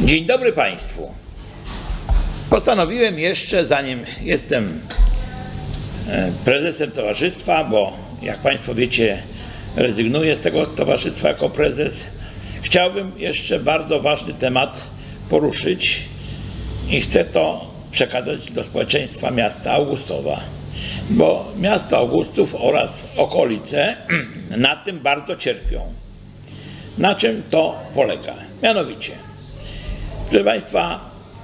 Dzień dobry Państwu. Postanowiłem jeszcze, zanim jestem prezesem towarzystwa, bo jak Państwo wiecie, rezygnuję z tego towarzystwa jako prezes, chciałbym jeszcze bardzo ważny temat poruszyć i chcę to przekazać do społeczeństwa miasta Augustowa, bo miasto Augustów oraz okolice na tym bardzo cierpią. Na czym to polega? Mianowicie, proszę Państwa,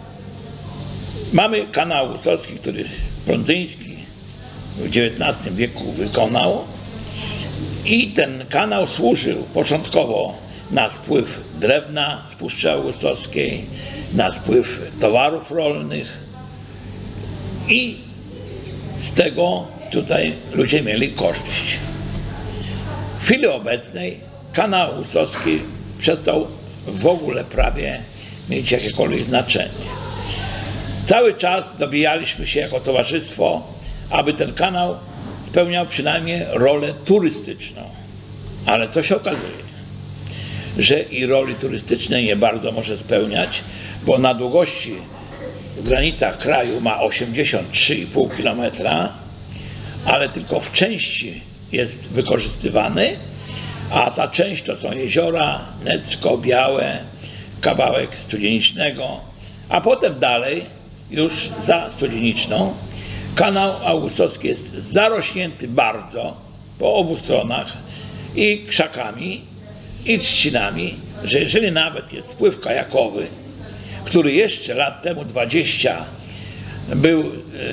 mamy kanał augustowski, który Prądzyński w XIX wieku wykonał i ten kanał służył początkowo na spływ drewna z Puszczy Augustowskiej, na spływ towarów rolnych i z tego tutaj ludzie mieli korzyść. W chwili obecnej kanał augustowski przestał w ogóle prawie mieć jakiekolwiek znaczenie. Cały czas dobijaliśmy się jako towarzystwo, aby ten kanał spełniał przynajmniej rolę turystyczną. Ale to się okazuje, że i roli turystycznej nie bardzo może spełniać, bo na długości w granicach kraju ma 83,5 km, ale tylko w części jest wykorzystywany, a ta część to są jeziora, Necko, Białe, kawałek Studzienicznego, a potem dalej, już za Studzieniczną, kanał augustowski jest zarośnięty bardzo po obu stronach i krzakami, i trzcinami, że jeżeli nawet jest spływ kajakowy, który jeszcze lat temu 20 był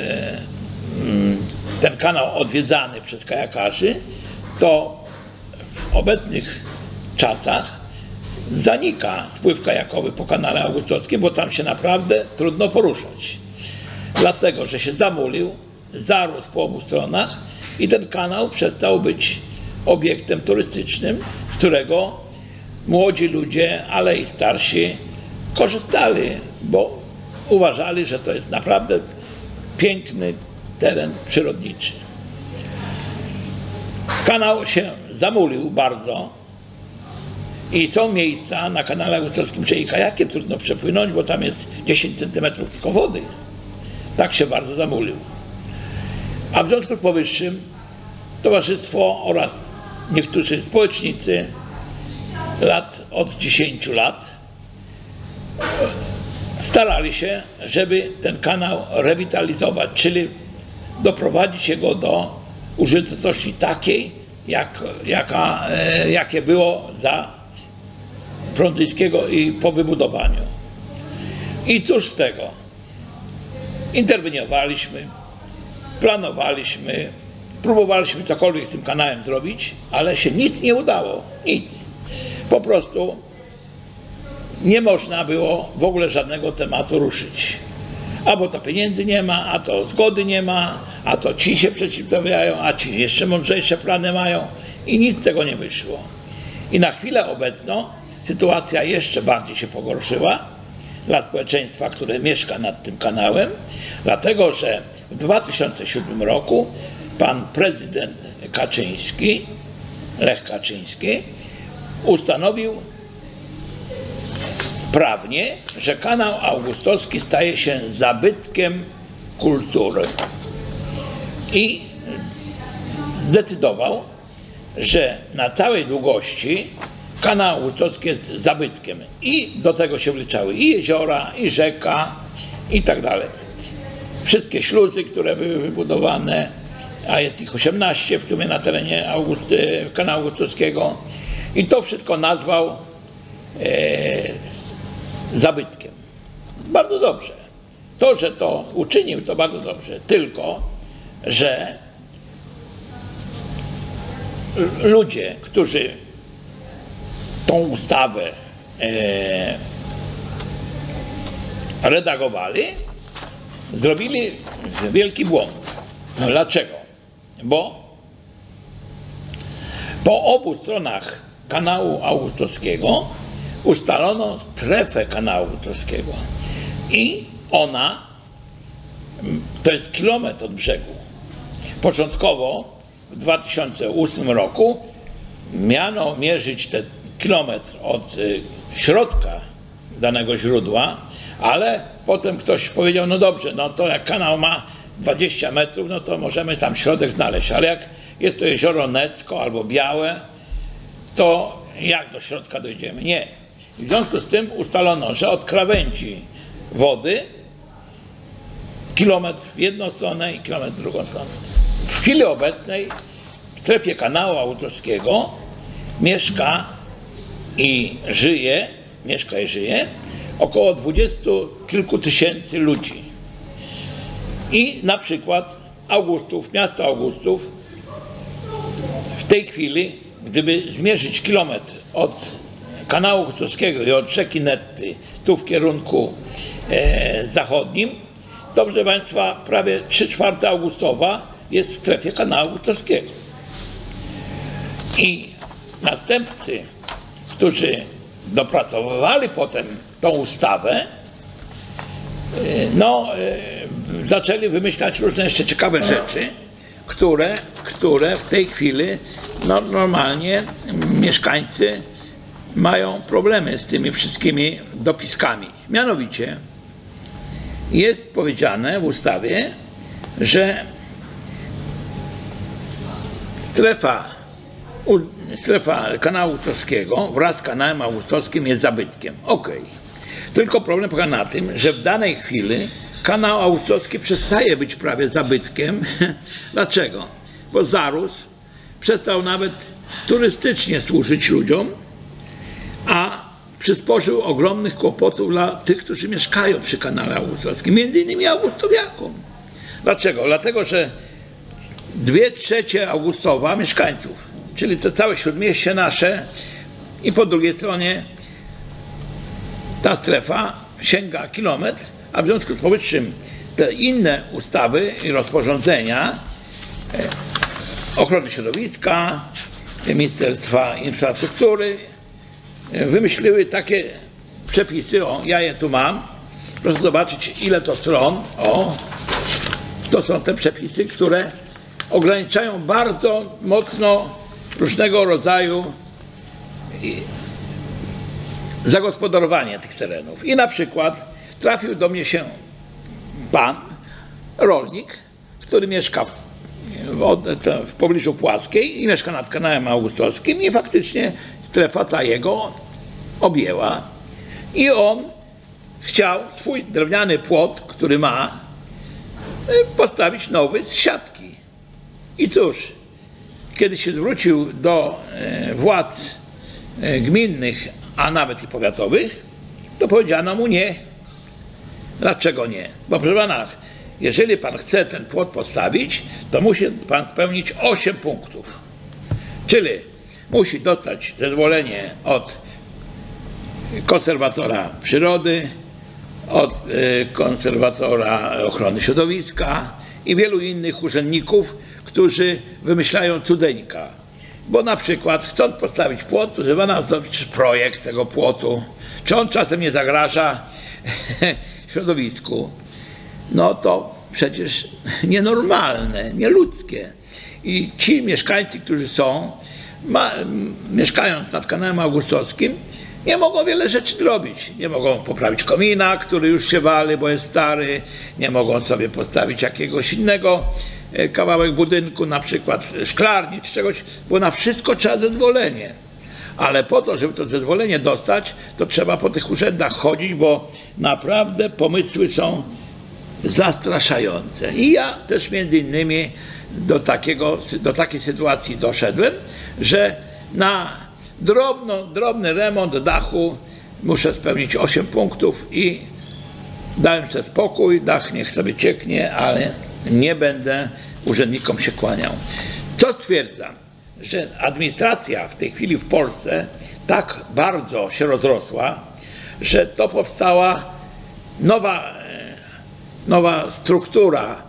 ten kanał odwiedzany przez kajakarzy, to w obecnych czasach zanika spływ kajakowy po kanale augustowskim, bo tam się naprawdę trudno poruszać. Dlatego, że się zamulił, zarósł po obu stronach i ten kanał przestał być obiektem turystycznym, z którego młodzi ludzie, ale i starsi korzystali, bo uważali, że to jest naprawdę piękny teren przyrodniczy. Kanał się zamulił bardzo i są miejsca na kanale augustowskim, że i kajakiem trudno przepłynąć, bo tam jest 10 cm tylko wody. Tak się bardzo zamulił. A w związku z powyższym towarzystwo oraz niektórzy społecznicy od 10 lat starali się, żeby ten kanał rewitalizować, czyli doprowadzić go do użyteczności takiej, jakie było za Prądzyńskiego i po wybudowaniu. I cóż z tego? Interweniowaliśmy, planowaliśmy, próbowaliśmy cokolwiek z tym kanałem zrobić, ale się nic nie udało. Nic. Po prostu nie można było w ogóle żadnego tematu ruszyć. Albo to pieniędzy nie ma, a to zgody nie ma, a to ci się przeciwstawiają, a ci jeszcze mądrzejsze plany mają i nic z tego nie wyszło. I na chwilę obecną sytuacja jeszcze bardziej się pogorszyła dla społeczeństwa, które mieszka nad tym kanałem, dlatego że w 2007 roku pan prezydent Kaczyński, Lech Kaczyński, ustanowił prawnie, że kanał augustowski staje się zabytkiem kultury i zdecydował, że na całej długości kanał augustowski jest zabytkiem i do tego się wliczały i jeziora, i rzeka i tak dalej. Wszystkie śluzy, które były wybudowane, a jest ich 18 w sumie na terenie kanału augustowskiego, i to wszystko nazwał zabytkiem. Bardzo dobrze. To, że to uczynił, to bardzo dobrze. Tylko, że ludzie, którzy tą ustawę redagowali, zrobili wielki błąd. Dlaczego? Bo po obu stronach kanału augustowskiego ustalono strefę kanału augustowskiego i ona to jest kilometr od brzegu. Początkowo w 2008 roku miano mierzyć ten kilometr od środka danego źródła, ale potem ktoś powiedział, no dobrze, no to jak kanał ma 20 metrów, no to możemy tam środek znaleźć, ale jak jest to jezioro Necko albo Białe, to jak do środka dojdziemy? Nie. I w związku z tym ustalono, że od krawędzi wody kilometr w jedną stronę i kilometr w drugą stronę. W chwili obecnej w strefie kanału Augustowskiego mieszka i żyje około 20 kilku tysięcy ludzi. I na przykład Augustów, miasto Augustów w tej chwili, gdyby zmierzyć kilometr od kanału Augustowskiego i od rzeki Netty tu w kierunku zachodnim, to proszę Państwa, prawie 3/4 Augustowa jest w strefie kanału Augustowskiego. I następcy, którzy dopracowywali potem tą ustawę, zaczęli wymyślać różne jeszcze ciekawe rzeczy, które w tej chwili normalnie mieszkańcy mają problemy z tymi wszystkimi dopiskami. Mianowicie jest powiedziane w ustawie, że strefa kanału Augustowskiego wraz z kanałem Augustowskim jest zabytkiem. Okej. Tylko problem polega na tym, że w danej chwili kanał Augustowski przestaje być prawie zabytkiem. Dlaczego? Bo zarósł, przestał nawet turystycznie służyć ludziom, a przysporzył ogromnych kłopotów dla tych, którzy mieszkają przy kanale Augustowskim, między innymi augustowiakom. Dlaczego? Dlatego, że 2/3 Augustowa mieszkańców, czyli to całe śródmieście nasze i po drugiej stronie ta strefa sięga kilometr, a w związku z powyższym te inne ustawy i rozporządzenia ochrony środowiska, Ministerstwa Infrastruktury wymyśliły takie przepisy, ja je tu mam, proszę zobaczyć ile to stron, to są te przepisy, które ograniczają bardzo mocno różnego rodzaju zagospodarowanie tych terenów. I na przykład trafił do mnie się pan, rolnik, który mieszka w pobliżu Płaskiej i mieszka nad kanałem Augustowskim i faktycznie strefa ta jego objęła. I on chciał swój drewniany płot, który ma, postawić nowy z siatki. I cóż, kiedy się zwrócił do władz gminnych, a nawet i powiatowych, to powiedziano mu nie. Dlaczego nie? Bo proszę pana, jeżeli pan chce ten płot postawić, to musi pan spełnić 8 punktów. Czyli musi dostać zezwolenie od konserwatora przyrody, od konserwatora ochrony środowiska i wielu innych urzędników, którzy wymyślają cudeńka. Bo na przykład chcąc postawić płot, to trzeba zrobić projekt tego płotu. Czy on czasem nie zagraża środowisku? No to przecież nienormalne, nieludzkie. I ci mieszkańcy, którzy mieszkając nad kanałem Augustowskim, nie mogą wiele rzeczy zrobić. Nie mogą poprawić komina, który już się wali, bo jest stary. Nie mogą sobie postawić jakiegoś innego kawałek budynku, na przykład szklarni czy czegoś, bo na wszystko trzeba zezwolenie. Ale po to, żeby to zezwolenie dostać, to trzeba po tych urzędach chodzić, bo naprawdę pomysły są zastraszające. I ja też między innymi do takiej sytuacji doszedłem, że na drobny remont dachu muszę spełnić 8 punktów i dałem sobie spokój, dach niech sobie cieknie, ale nie będę urzędnikom się kłaniał. Co stwierdzam? Że administracja w tej chwili w Polsce tak bardzo się rozrosła, że to powstała nowa struktura,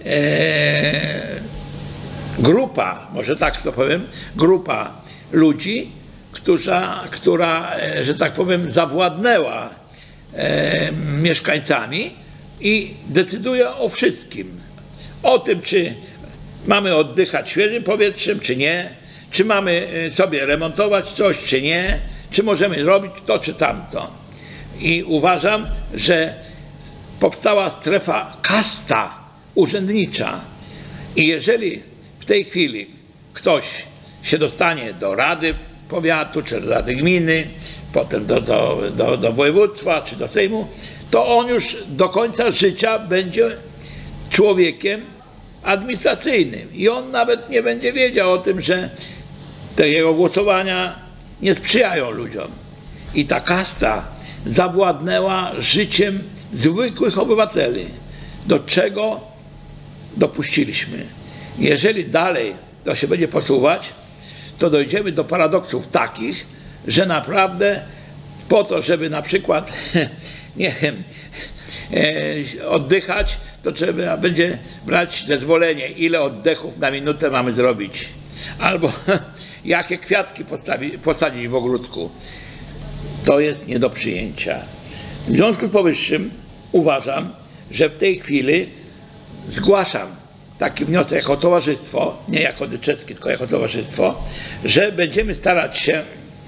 grupa, może tak to powiem, grupa ludzi, która, że tak powiem, zawładnęła mieszkańcami i decyduje o wszystkim. O tym, czy mamy oddychać świeżym powietrzem, czy nie, czy mamy sobie remontować coś, czy nie, czy możemy robić to, czy tamto. I uważam, że powstała strefa kasta urzędnicza i jeżeli w tej chwili ktoś się dostanie do Rady Powiatu, czy do Rady Gminy, potem do województwa, czy do Sejmu, to on już do końca życia będzie człowiekiem administracyjnym i on nawet nie będzie wiedział o tym, że te jego głosowania nie sprzyjają ludziom. I ta kasta zawładnęła życiem zwykłych obywateli, do czego dopuściliśmy. Jeżeli dalej to się będzie posuwać, to dojdziemy do paradoksów takich, że naprawdę po to, żeby na przykład nie wiem, oddychać, to trzeba będzie brać zezwolenie, ile oddechów na minutę mamy zrobić, albo jakie kwiatki posadzić w ogródku. To jest nie do przyjęcia. W związku z powyższym uważam, że w tej chwili zgłaszam taki wniosek jako towarzystwo, nie jako Dyczewski, tylko jako towarzystwo, że będziemy starać się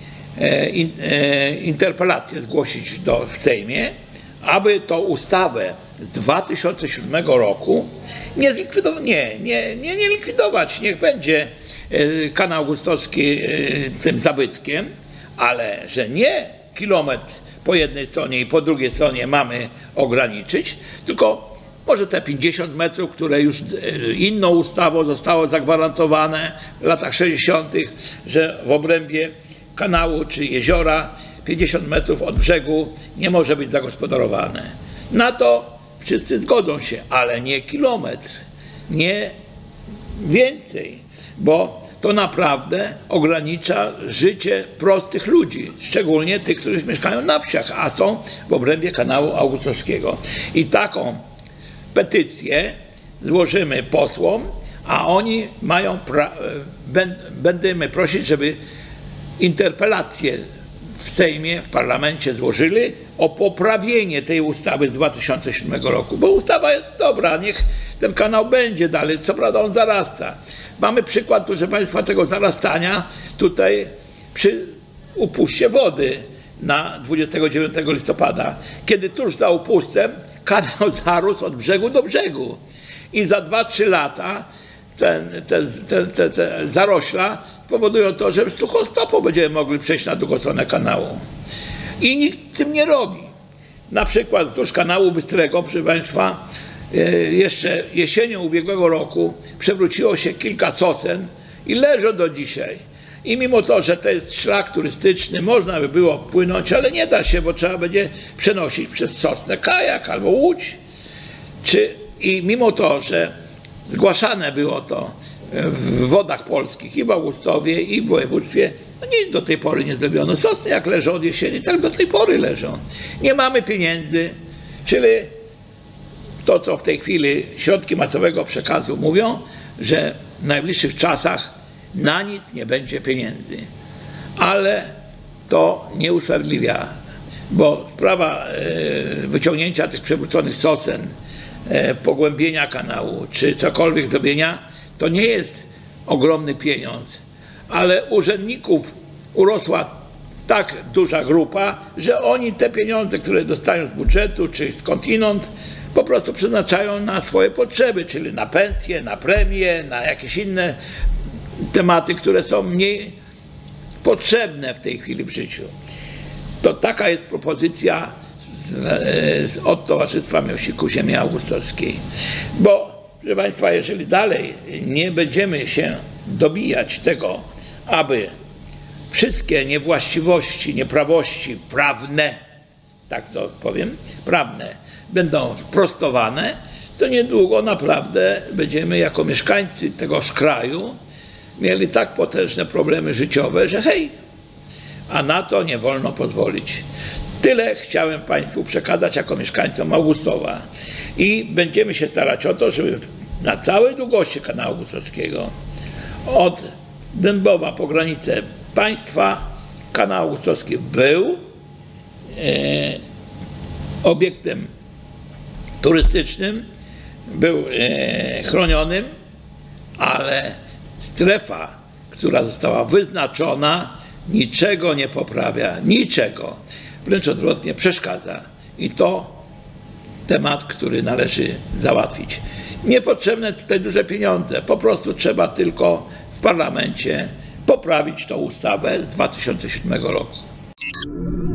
interpelację zgłosić w Sejmie, aby tą ustawę z 2007 roku nie likwidować. Niech będzie kanał augustowski tym zabytkiem, ale że nie kilometr po jednej stronie i po drugiej stronie mamy ograniczyć, tylko może te 50 metrów, które już inną ustawą zostało zagwarantowane w latach 60., że w obrębie kanału czy jeziora 50 metrów od brzegu nie może być zagospodarowane. Na to wszyscy zgodzą się, ale nie kilometr, nie więcej, bo to naprawdę ogranicza życie prostych ludzi, szczególnie tych, którzy mieszkają na wsiach, a są w obrębie kanału augustowskiego. I taką petycję złożymy posłom, a oni mają będziemy prosić, żeby interpelację w Sejmie, w parlamencie złożyli o poprawienie tej ustawy z 2007 roku, bo ustawa jest dobra, niech ten kanał będzie dalej, co prawda on zarasta. Mamy przykład, proszę Państwa, tego zarastania tutaj przy upuście wody na 29 listopada, kiedy tuż za upustem kanał zarósł od brzegu do brzegu i za 2-3 lata te zarośla powodują to, że suchostopo będziemy mogli przejść na drugą stronę kanału. I nikt tym nie robi. Na przykład wzdłuż kanału Bystrego, proszę Państwa, jeszcze jesienią ubiegłego roku przewróciło się kilka sosen i leżą do dzisiaj. I mimo to, że to jest szlak turystyczny, można by było płynąć, ale nie da się, bo trzeba będzie przenosić przez sosnę kajak albo łódź. I mimo to, że zgłaszane było to w Wodach Polskich i w Augustowie i w województwie, no nic do tej pory nie zrobiono. Sosny jak leżą od jesieni, tak do tej pory leżą. Nie mamy pieniędzy, czyli to, co w tej chwili środki masowego przekazu mówią, że w najbliższych czasach na nic nie będzie pieniędzy. Ale to nie usprawiedliwia, bo sprawa wyciągnięcia tych przewróconych sosen, pogłębienia kanału, czy cokolwiek zrobienia, to nie jest ogromny pieniądz, ale urzędników urosła tak duża grupa, że oni te pieniądze, które dostają z budżetu, czy skądinąd, po prostu przeznaczają na swoje potrzeby, czyli na pensje, na premie, na jakieś inne tematy, które są mniej potrzebne w tej chwili w życiu. To taka jest propozycja od Towarzystwa Miłośników Ziemi Augustowskiej. Bo, proszę Państwa, jeżeli dalej nie będziemy się dobijać tego, aby wszystkie niewłaściwości, nieprawości prawne, tak to powiem, prawne, będą sprostowane, to niedługo naprawdę będziemy jako mieszkańcy tegoż kraju mieli tak potężne problemy życiowe, że hej, a na to nie wolno pozwolić. Tyle chciałem Państwu przekazać jako mieszkańcom Augustowa i będziemy się starać o to, żeby na całej długości kanału augustowskiego, od Dębowa po granicę państwa, kanał augustowski był obiektem turystycznym, był chronionym, ale strefa, która została wyznaczona, niczego nie poprawia, niczego. wręcz odwrotnie przeszkadza. I to temat, który należy załatwić. Niepotrzebne tutaj duże pieniądze, po prostu trzeba tylko w parlamencie poprawić tą ustawę z 2007 roku.